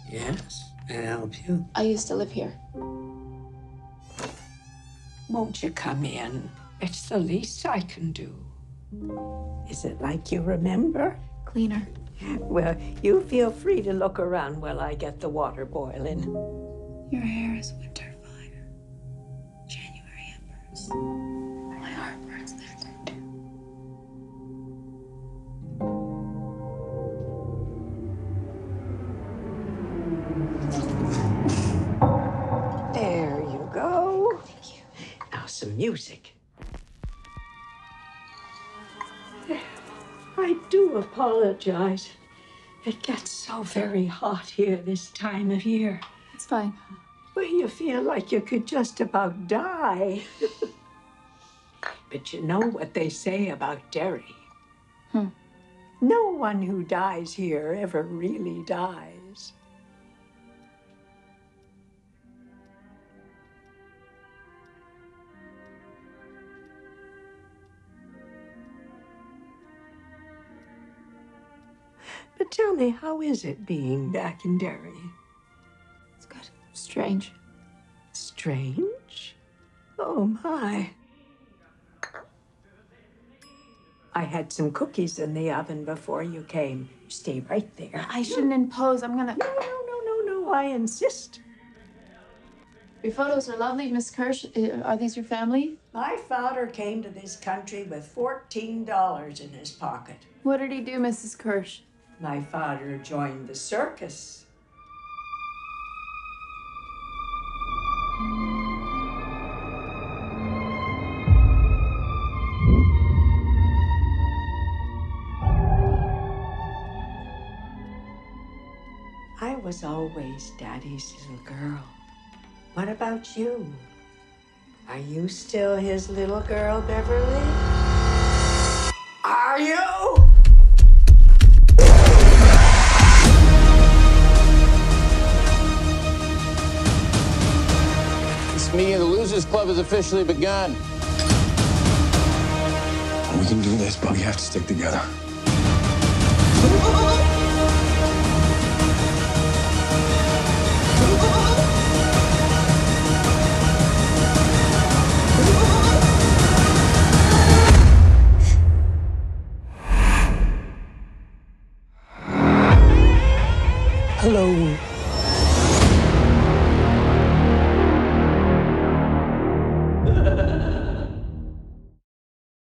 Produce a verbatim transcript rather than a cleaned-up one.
Yes, may I help you? I used to live here. Won't you come in? It's the least I can do. Is it like you remember? Cleaner. Well, you feel free to look around while I get the water boiling. Your hair is winter fire. January embers. My heart burns there too. There you go. Thank you. Now some music. I do apologize. It gets so very hot here this time of year. It's fine. Well, you feel like you could just about die. But you know what they say about Derry. Hmm. No one who dies here ever really dies. But tell me, how is it being back in Derry? It's good. Strange. Strange? Oh, my. I had some cookies in the oven before you came. Stay right there. I shouldn't impose. I'm gonna... No, no, no, no, no. I insist. Your photos are lovely, Miss Kirsch. Uh, Are these your family? My father came to this country with fourteen dollars in his pocket. What did he do, Missus Kirsch? My father joined the circus. I was always Daddy's little girl. What about you? Are you still his little girl, Beverly? Are you? This meeting of the Losers Club has officially begun. We can do this, but we have to stick together.